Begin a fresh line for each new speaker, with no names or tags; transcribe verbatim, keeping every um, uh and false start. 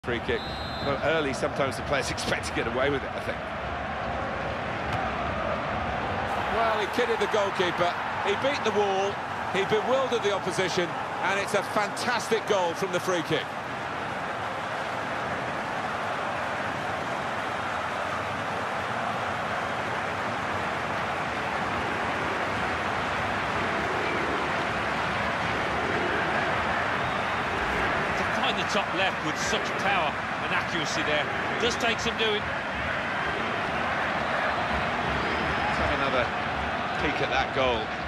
Free kick. Well, early, sometimes the players expect to get away with it, I think.
Well, he kidded the goalkeeper, he beat the wall, he bewildered the opposition, and it's a fantastic goal from the free kick.
The top left with such power and accuracy there. It does take some doing.
Let's have another peek at that goal.